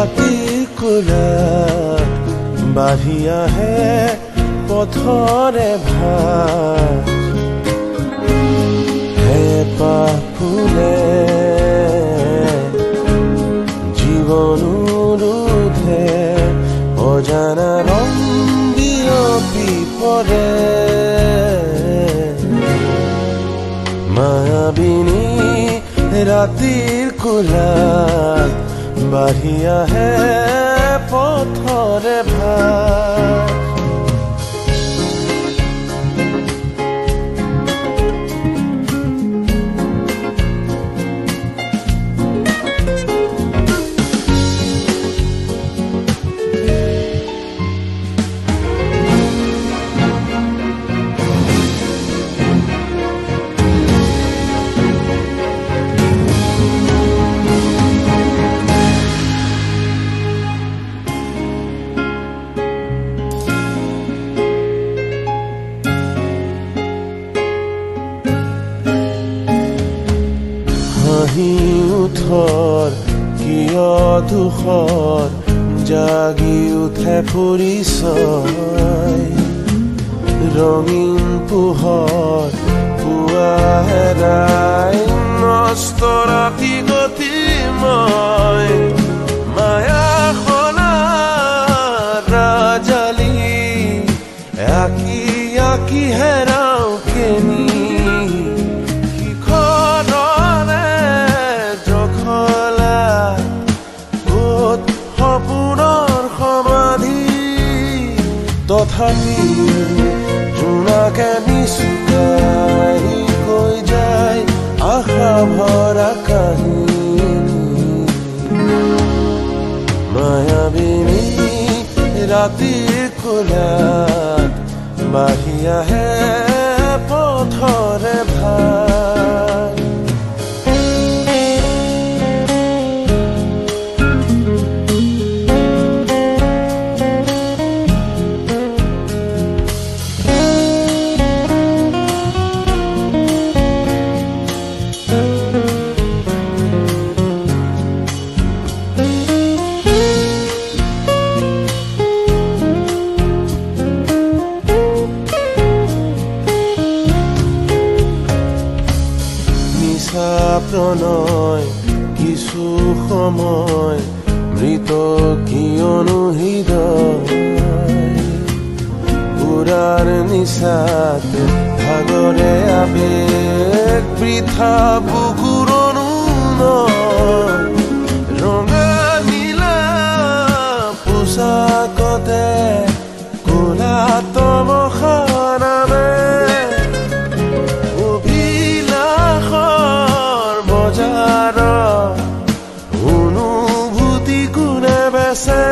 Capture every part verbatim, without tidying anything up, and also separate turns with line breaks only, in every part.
ৰাতিৰ কোলাত বাঢ়ি আহে পথৰে ভাত হেঁপাহ ফুলে জীৱন ৰুধে অজানা ৰং বিয়পি পৰে মায়াবিনী ৰাতিৰ কোলাত বাঢ়ি আহে পথৰে ভাত হাঁহি উঠৰ কিয় দুখৰ জাগি উঠে পৰিচয় ৰঙীন পোহৰ পুৱা হেৰাই নষ্ট ৰাতি গতি মই মায়া খনা ৰাজালি আঁকি আঁকি হেৰাও কেনি তথাপি জোনাকে নিচুকাই কৈ যায় আশা ভৰা কাহিনী মায়াবিনী ৰাতিৰ কোলাত বাঢ়ি আহে পথৰে ভাত প্ৰণয় কিছু সময় মৃত কিয়নো হৃদয় উৰাৰ নিচাত ভাগৰে আবেগ বৃথা বুকুৰনো ৰঙা নীলা পোচাকতে কোলা তমসা নামে অনুভূতি কোনে বেচে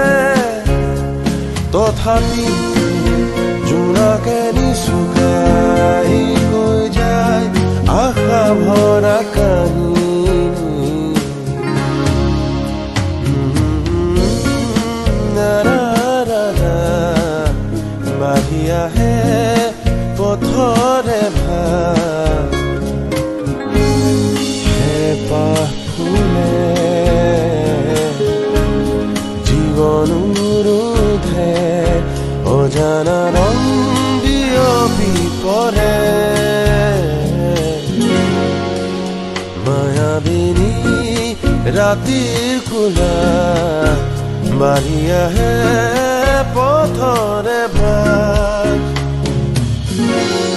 তথাপি জোনাকে নিচুকাই কৈ যায় আশা ভৰা কাহিনী বাঢ়ি আহে পথৰে ভাত হেঁপাহ ফুলে জীৱন ৰুধে অজানা ৰং বিয়পি পৰে মায়াবিনী ৰাতিৰ কোলাত বাঢ়ি আহে পথৰে ভাত